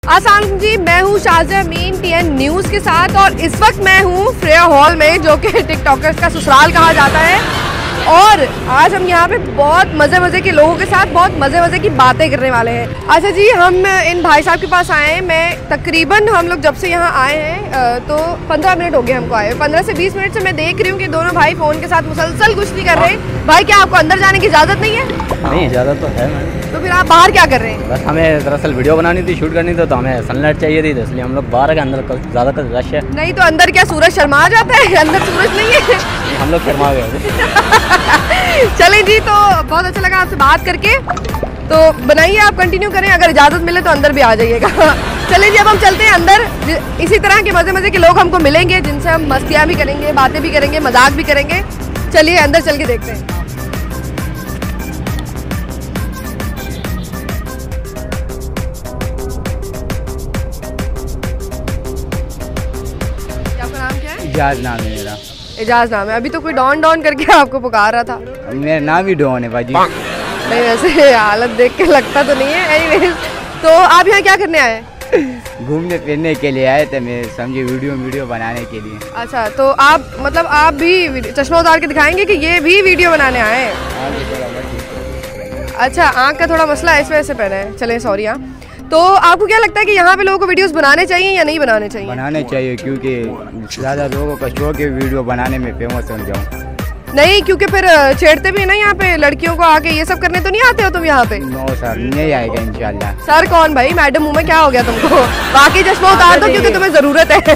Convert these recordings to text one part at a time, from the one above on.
अस्सलाम जी, मैं हूँ शाज़िया अमीन TN न्यूज़ के साथ और इस वक्त मैं हूँ फ्रेया हॉल में, जो कि टिकटॉकर्स का ससुराल कहा जाता है। और आज हम यहाँ पे बहुत मज़े के लोगों के साथ बहुत मज़े की बातें करने वाले हैं। अच्छा जी, हम इन भाई साहब के पास आए हैं। मैं तकरीबन हम लोग जब से यहाँ आए हैं तो 15 मिनट हो गए हमको आए। 15 से 20 मिनट से मैं देख रही हूँ कि दोनों भाई फ़ोन के साथ मुसलसल कुश्ती कर रहे हैं। भाई, क्या आपको अंदर जाने की इजाज़त नहीं है? नहीं, इजाज़त तो है। तो फिर आप बाहर क्या कर रहे हैं? बस हमें दरअसल वीडियो बनानी थी, शूट करनी थी, तो हमें सनलाइट चाहिए थी, तो इसलिए हम लोग बाहर के अंदर ज़्यादातर रश है। नहीं तो अंदर क्या सूरज शर्मा जाता है? अंदर सूरज नहीं है। हम लोग शर्मा गए। चलें जी, तो बहुत अच्छा लगा आपसे बात करके। तो बनाइए, आप कंटिन्यू करें, अगर इजाज़त मिले तो अंदर भी आ जाइएगा। चलें जी, अब हम चलते हैं अंदर। इसी तरह के मज़े के लोग हमको मिलेंगे जिनसे हम मस्तियाँ भी करेंगे, बातें भी करेंगे, मजाक भी करेंगे। चलिए अंदर चल के देखते हैं। आपका नाम क्या है? इजाज़ नाम है मेरा। इजाज़ नाम है। अभी तो कोई डॉन करके आपको पुकार रहा था। मेरा नाम ही डॉन है भाजी। नहीं, वैसे हालत देख के लगता तो नहीं है। एनीवेज, तो आप यहाँ क्या करने आए? घूमने फिरने के लिए आए थे, मैं समझे वीडियो बनाने के लिए। अच्छा, तो आप मतलब आप भी चश्मा उतार के दिखाएंगे कि ये भी वीडियो बनाने आए हैं? अच्छा, आँख का थोड़ा मसला है, इस वजह से पहने हैं। चलें, सॉरी। हाँ, तो आपको क्या लगता है कि यहाँ पे लोगों को वीडियोस बनाने चाहिए या नहीं बनाने चाहिए? बनाने चाहिए, क्योंकि ज़्यादा लोगों का शौक है वीडियो बनाने में, फेमस हो जाऊँ। नहीं, क्योंकि फिर छेड़ते भी है ना यहाँ पे लड़कियों को, आके ये सब करने तो नहीं आते हो तुम यहाँ पे? नो सर, नहीं आएगा इंशाल्लाह। सर कौन भाई? मैडम मुँह में क्या हो गया तुमको? बाकी चश्मा उतार दो क्योंकि तुम्हें ज़रूरत है।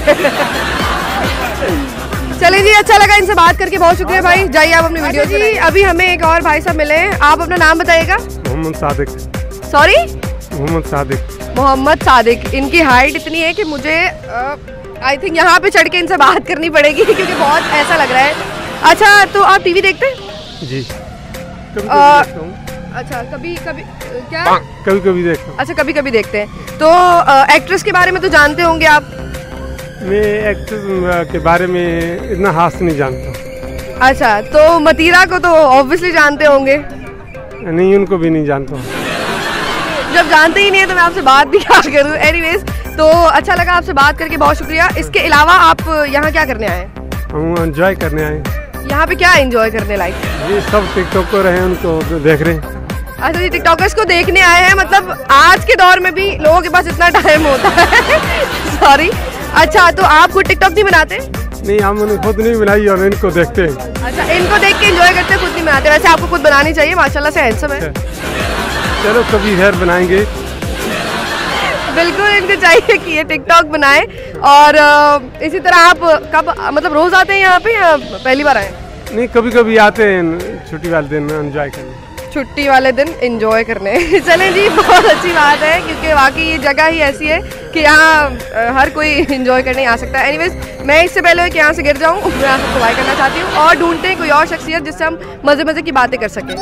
चलिए जी, अच्छा लगा इनसे बात करके, बहुत शुक्रिया भाई। जाइए आप अपनी वीडियो जी। अभी हमें एक और भाई साहब मिले हैं, आप अपना नाम बताइएगा। मोहम्मद सादिक। सॉरी? मोहम्मद सादिक। मोहम्मद सादिक। इनकी हाइट इतनी है कि मुझे आई थिंक यहाँ पे चढ़ के इनसे बात करनी पड़ेगी क्योंकि बहुत ऐसा लग रहा है। अच्छा, तो आप टीवी देखते हैं? जी, कभी देखता हूँ। अच्छा, कभी क्या? कभी देखता हूँ। अच्छा, कभी देखते हैं। तो एक्ट्रेस के बारे में तो जानते होंगे आप? मैं एक्ट्रेस के बारे में इतना खास नहीं जानता। अच्छा, तो मतीरा को तो ऑब्वियसली जानते होंगे? नहीं, उनको भी नहीं जानता हूँ। जब जानते ही नहीं है तो मैं आपसे बात भी क्या करूँ। एनीवेज, तो अच्छा लगा आपसे बात करके, बहुत शुक्रिया। इसके अलावा आप यहाँ क्या करने आए? हम एंजॉय करने आए। यहाँ पे क्या एंजॉय करने लायक? ये सब टिकटॉकर हैं, उनको देख रहे हैं। अच्छा जी, टिकटॉकर्स को देखने आए हैं। मतलब आज के दौर में भी लोगों के पास इतना टाइम होता है। सॉरी। अच्छा, तो आप खुद टिकटॉक नहीं बनाते? नहीं, हमने खुद नहीं बनाई और इनको देखते हैं। अच्छा, इनको देख के एंजॉय करते हैं, खुद नहीं बनाते? वैसे आपको खुद बनानी चाहिए, माशाल्लाह से हैंडसम है। चलो कभी खैर बनाएंगे। बिल्कुल, इनको चाहिए कि ये टिकटॉक बनाए। और इसी तरह आप कब मतलब रोज आते हैं यहाँ पे या पहली बार आए? नहीं, कभी आते हैं छुट्टी वाले दिन एंजॉय करने। छुट्टी वाले दिन एंजॉय करने। चलें जी, बहुत अच्छी बात है क्योंकि वाकई ये जगह ही ऐसी है कि यहाँ हर कोई एंजॉय करने आ सकता है। एनीवेज, मैं इससे पहले कि यहाँ से गिर जाऊँ, मैं आप सबको बाय करना चाहती हूँ और ढूंढते हैं कोई और शख्सियत जिससे हम मज़े की बातें कर सकें।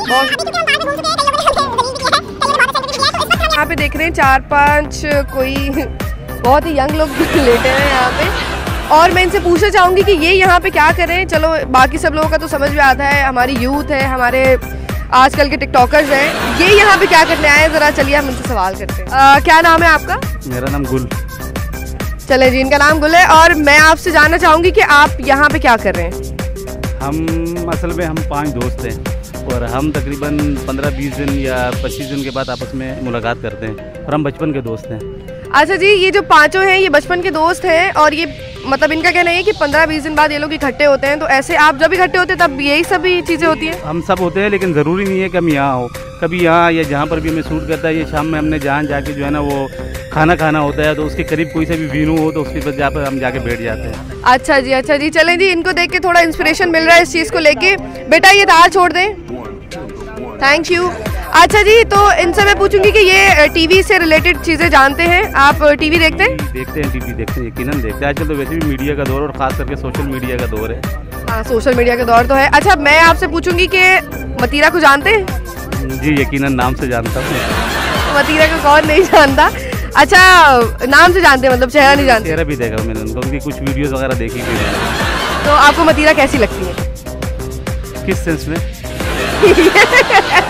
यहाँ पे देख रहे हैं 4-5 कोई बहुत ही यंग लोग लेटे हैं यहाँ पे, और मैं इनसे पूछना चाहूँगी कि ये यहाँ पे क्या कर रहे हैं। चलो, बाकी सब लोगों का तो समझ में आता है, हमारी यूथ है, हमारे आजकल के टिकटॉकर्स हैं, ये यहाँ पे क्या करने आए हैं? ज़रा चलिए हम इनसे सवाल करते हैं। क्या नाम है आपका? मेरा नाम गुल। चले जी, इनका नाम गुल है। और मैं आपसे जानना चाहूँगी कि आप यहाँ पे क्या कर रहे हैं? हम असल में 5 दोस्त हैं और हम तकरीबन 15-20 दिन या 25 दिन के बाद आपस में मुलाकात करते हैं और हम बचपन के दोस्त हैं। अच्छा जी, ये जो पांचों हैं ये बचपन के दोस्त हैं और ये मतलब इनका कहना है कि 15-20 दिन बाद ये लोग इकट्ठे होते हैं। तो ऐसे आप जब इकट्ठे होते हैं तब यही सभी चीज़ें होती हैं? हम सब होते हैं, लेकिन ज़रूरी नहीं है कि हम यहाँ हो। कभी यहाँ या जहाँ पर भी हमें शूट करता है, ये शाम में हमने जहाँ जाके जो है ना वो खाना होता है, तो उसके करीब कोई सा भी वीनू हो तो उसके बाद पर हम जाके बैठ जाते हैं। अच्छा जी, चलें जी, इनको देख के थोड़ा इंस्पिरेशन मिल रहा है इस चीज़ को लेके। बेटा, ये तार छोड़ दें। Thank you. अच्छा जी, तो इनसे मैं पूछूंगी कि ये टीवी से रिलेटेड चीज़ें जानते हैं? आप टीवी देखते हैं? देखते हैं, टीवी देखते हैं, यकीनन देखते हैं। आजकल तो वैसे भी मीडिया का दौर और ख़ास करके सोशल मीडिया का दौर है। हाँ, सोशल मीडिया का दौर तो है। अच्छा, मैं आपसे पूछूंगी कि मतीरा को जानते हैं? जी, यकीनन नाम से जानता हूँ। मतीरा को कौन नहीं जानता? अच्छा, नाम से जानते हैं, मतलब चेहरा नहीं जानते? चेहरा भी देखा मैंने उनका, उनकी कुछ वीडियोस वगैरह देखी भी मैंने। तो आपको मतीरा कैसी लगती है? किस सेंस में?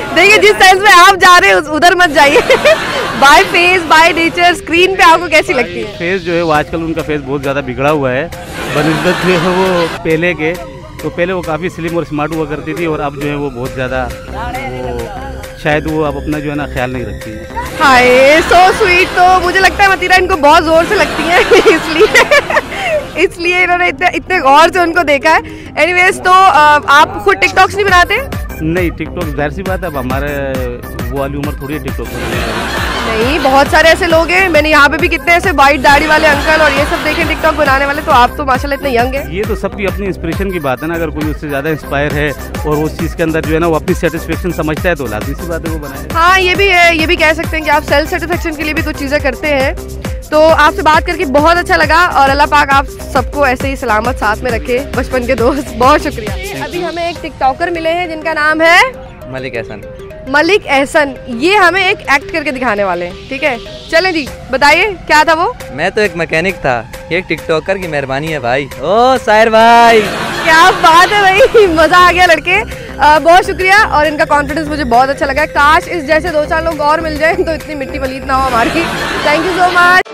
देखिए जिस साइज में आप जा रहे हैं उधर मत जाइए। By face by nature screen पे आपको कैसी लगती है? फेस जो है वो आजकल उनका फेस बहुत ज़्यादा बिगड़ा हुआ है बनिस्बत जो है वो पहले के। तो पहले वो काफ़ी स्लिम और स्मार्ट हुआ करती थी और अब जो है वो बहुत ज़्यादा वो शायद वो अब अपना जो है ना ख्याल नहीं रखती है। हाय सो स्वीट। तो मुझे लगता है मतीरा इनको बहुत जोर से लगती है इसलिए इन्होंने इतने गौर से उनको देखा है। एनीवेज तो आप खुद टिकटॉक्स नहीं बनाते? नहीं, टिकटॉक जाहिर सी बात है, अब हमारे वो वाली उम्र थोड़ी है टिकटॉक नहीं, बहुत सारे ऐसे लोग हैं। मैंने यहाँ पे भी कितने ऐसे वाइट दाढ़ी वाले अंकल और ये सब देखे टिकटॉक बनाने वाले। तो आप तो माशाल्लाह इतने यंग है। ये तो सबकी अपनी इंस्पिरेशन की बात है ना। अगर कोई उससे ज़्यादा इंस्पायर है और उस चीज़ के अंदर जो है ना वो अपनी सेटिस्फेक्शन समझता है तो लाजमी सी बात है वो बनाए। हाँ ये भी है, ये भी कह सकते हैं कि आप सेल्फ सेटिस्फेक्शन के लिए भी कुछ चीज़ें करते हैं। तो आपसे बात करके बहुत अच्छा लगा और अल्लाह पाक आप सबको ऐसे ही सलामत साथ में रखे, बचपन के दोस्त। बहुत शुक्रिया। अभी हमें एक टिकटॉकर मिले हैं जिनका नाम है मलिक एहसन। मलिक एहसन। ये हमें एक एक्ट करके दिखाने वाले हैं, ठीक है? चलें जी, बताइए क्या था वो? मैं तो एक मैकेनिक था, एक टिकटॉकर की मेहरबानी है भाई। ओ साहिर भाई, क्या बात है भाई, मजा आ गया लड़के। बहुत शुक्रिया और इनका कॉन्फिडेंस मुझे बहुत अच्छा लगा। काश इस जैसे 2-4 लोग और मिल जाएं तो इतनी मिट्टी पलीत ना हो हमारी। Thank you so much.